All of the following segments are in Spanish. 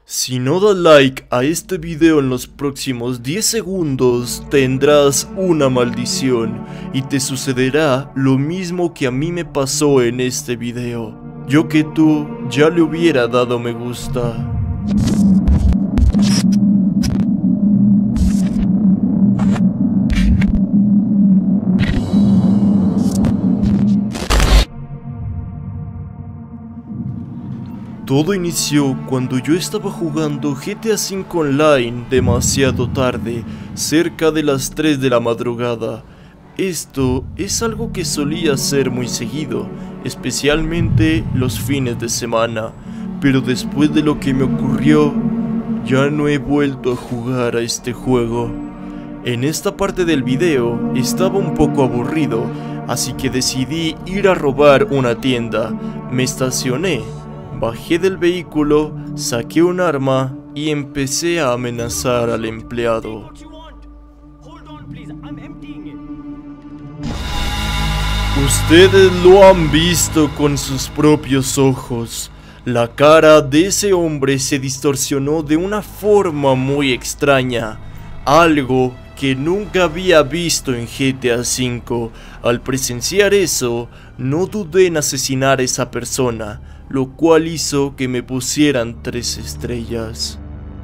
Si no das like a este video en los próximos 10 segundos, tendrás una maldición y te sucederá lo mismo que a mí me pasó en este video. Yo que tú ya le hubiera dado me gusta. Todo inició cuando yo estaba jugando GTA V Online demasiado tarde, cerca de las 3 de la madrugada. Esto es algo que solía hacer muy seguido, especialmente los fines de semana, pero después de lo que me ocurrió, ya no he vuelto a jugar a este juego. En esta parte del video estaba un poco aburrido, así que decidí ir a robar una tienda. Me estacioné. Bajé del vehículo, saqué un arma y empecé a amenazar al empleado. Ustedes lo han visto con sus propios ojos. La cara de ese hombre se distorsionó de una forma muy extraña, algo que nunca había visto en GTA V. Al presenciar eso, no dudé en asesinar a esa persona, lo cual hizo que me pusieran 3 estrellas.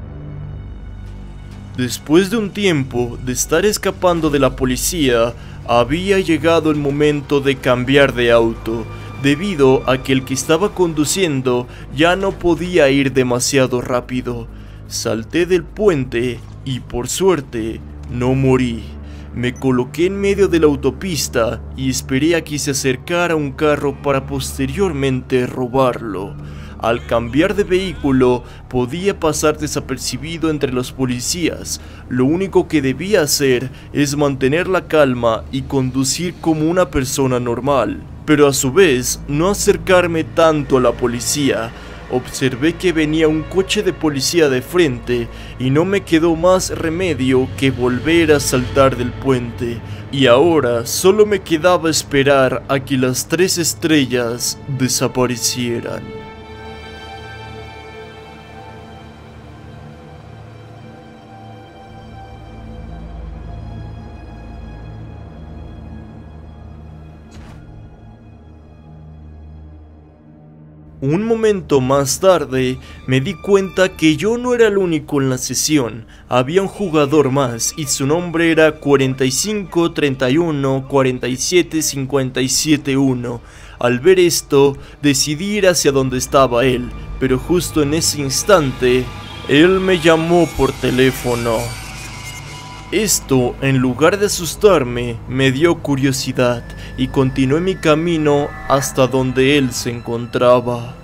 Después de un tiempo de estar escapando de la policía, había llegado el momento de cambiar de auto, debido a que el que estaba conduciendo ya no podía ir demasiado rápido. Salté del puente y por suerte no morí. Me coloqué en medio de la autopista y esperé a que se acercara un carro para posteriormente robarlo. Al cambiar de vehículo, podía pasar desapercibido entre los policías. Lo único que debía hacer es mantener la calma y conducir como una persona normal, pero a su vez no acercarme tanto a la policía. Observé que venía un coche de policía de frente y no me quedó más remedio que volver a saltar del puente. Y ahora solo me quedaba esperar a que las 3 estrellas desaparecieran. Un momento más tarde, me di cuenta que yo no era el único en la sesión. Había un jugador más y su nombre era 4531 47 57 1. Al ver esto, decidí ir hacia donde estaba él, pero justo en ese instante, él me llamó por teléfono. Esto, en lugar de asustarme, me dio curiosidad y continué mi camino hasta donde él se encontraba.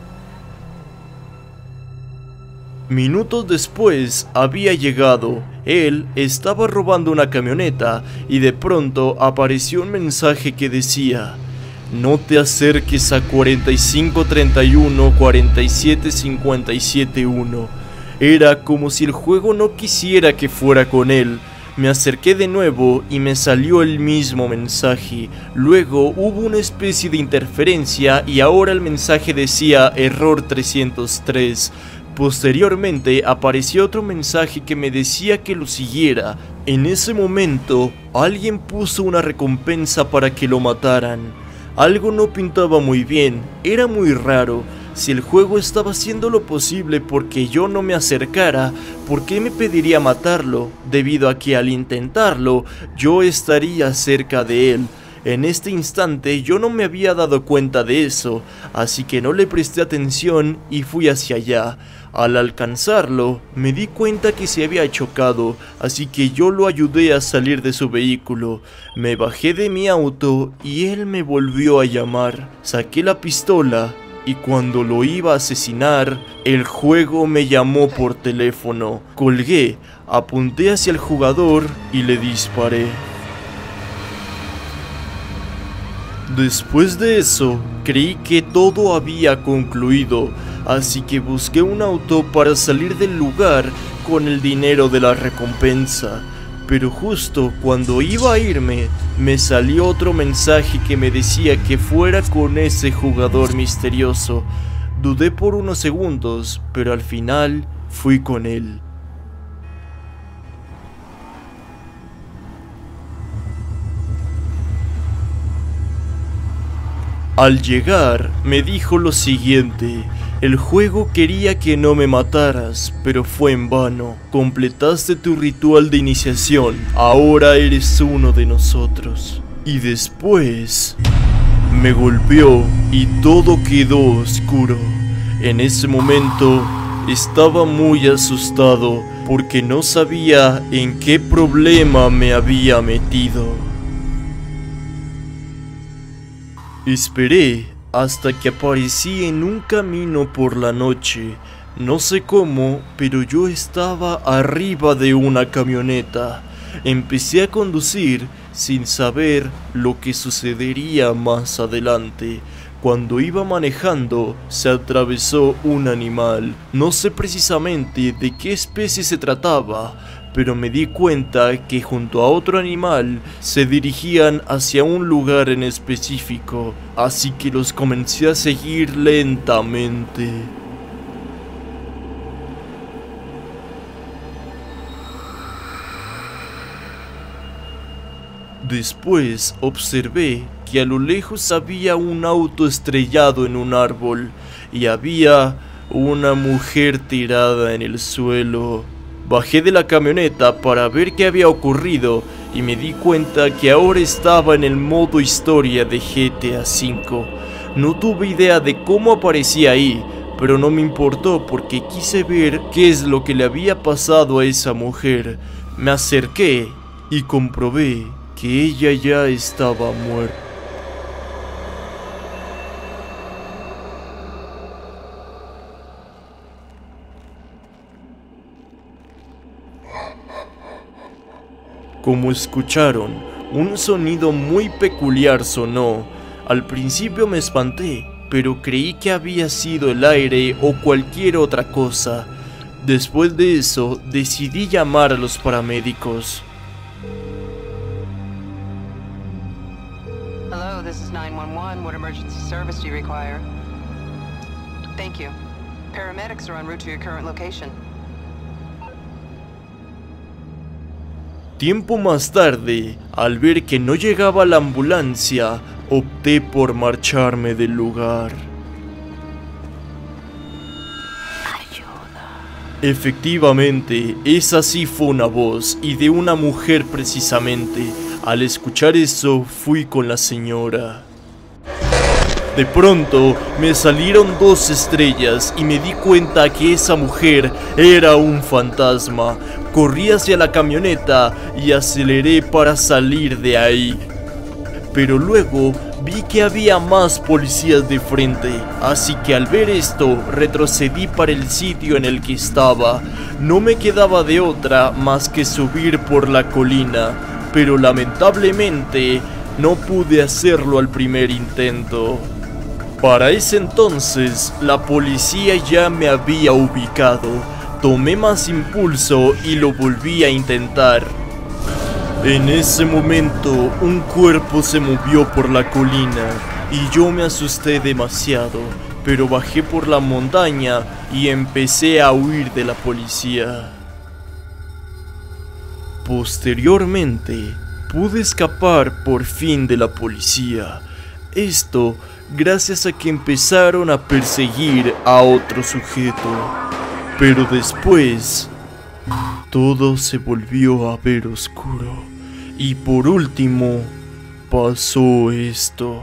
Minutos después había llegado. Él estaba robando una camioneta y de pronto apareció un mensaje que decía: "No te acerques a 4531 47 57 1". Era como si el juego no quisiera que fuera con él. Me acerqué de nuevo y me salió el mismo mensaje. Luego hubo una especie de interferencia y ahora el mensaje decía error 303. Posteriormente apareció otro mensaje que me decía que lo siguiera. En ese momento, alguien puso una recompensa para que lo mataran. Algo no pintaba muy bien, era muy raro. Si el juego estaba haciendo lo posible porque yo no me acercara, ¿por qué me pediría matarlo? Debido a que al intentarlo, yo estaría cerca de él. En este instante yo no me había dado cuenta de eso, así que no le presté atención y fui hacia allá. Al alcanzarlo, me di cuenta que se había chocado, así que yo lo ayudé a salir de su vehículo. Me bajé de mi auto y él me volvió a llamar. Saqué la pistola y cuando lo iba a asesinar, el juego me llamó por teléfono. Colgué, apunté hacia el jugador y le disparé. Después de eso, creí que todo había concluido, así que busqué un auto para salir del lugar con el dinero de la recompensa. Pero justo cuando iba a irme, me salió otro mensaje que me decía que fuera con ese jugador misterioso. Dudé por unos segundos, pero al final fui con él. Al llegar, me dijo lo siguiente: el juego quería que no me mataras, pero fue en vano. Completaste tu ritual de iniciación, ahora eres uno de nosotros. Y después me golpeó y todo quedó oscuro. En ese momento estaba muy asustado porque no sabía en qué problema me había metido. Esperé hasta que aparecí en un camino por la noche. No sé cómo, pero yo estaba arriba de una camioneta. Empecé a conducir sin saber lo que sucedería más adelante. Cuando iba manejando, se atravesó un animal. No sé precisamente de qué especie se trataba, pero me di cuenta que junto a otro animal se dirigían hacia un lugar en específico, así que los comencé a seguir lentamente. Después observé que a lo lejos había un auto estrellado en un árbol y había una mujer tirada en el suelo. Bajé de la camioneta para ver qué había ocurrido y me di cuenta que ahora estaba en el modo historia de GTA V. No tuve idea de cómo aparecía ahí, pero no me importó porque quise ver qué es lo que le había pasado a esa mujer. Me acerqué y comprobé que ella ya estaba muerta. Como escucharon, un sonido muy peculiar sonó. Al principio me espanté, pero creí que había sido el aire o cualquier otra cosa. Después de eso, decidí llamar a los paramédicos. Hello, this is 911. What emergency service do you require? Thank you. Paramedics are en route to your current location. Tiempo más tarde, al ver que no llegaba la ambulancia, opté por marcharme del lugar. Ayuda. Efectivamente, esa sí fue una voz, y de una mujer precisamente. Al escuchar eso, fui con la señora. De pronto, me salieron 2 estrellas y me di cuenta que esa mujer era un fantasma. Corrí hacia la camioneta y aceleré para salir de ahí. Pero luego vi que había más policías de frente, así que al ver esto retrocedí para el sitio en el que estaba. No me quedaba de otra más que subir por la colina, pero lamentablemente no pude hacerlo al primer intento. Para ese entonces, la policía ya me había ubicado. Tomé más impulso y lo volví a intentar. En ese momento, un cuerpo se movió por la colina y yo me asusté demasiado, pero bajé por la montaña y empecé a huir de la policía. Posteriormente, pude escapar por fin de la policía. Esto gracias a que empezaron a perseguir a otro sujeto. Pero después, todo se volvió a ver oscuro. Y por último, pasó esto.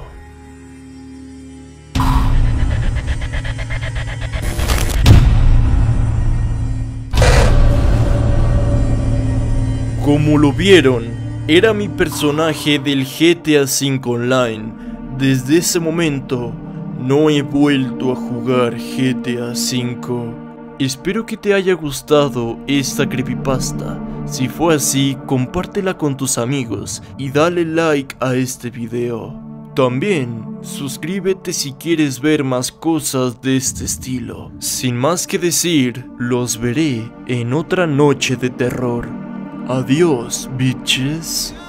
Como lo vieron, era mi personaje del GTA V Online. Desde ese momento, no he vuelto a jugar GTA V. Espero que te haya gustado esta creepypasta. Si fue así, compártela con tus amigos y dale like a este video. También, suscríbete si quieres ver más cosas de este estilo. Sin más que decir, los veré en otra noche de terror. Adiós, bitches.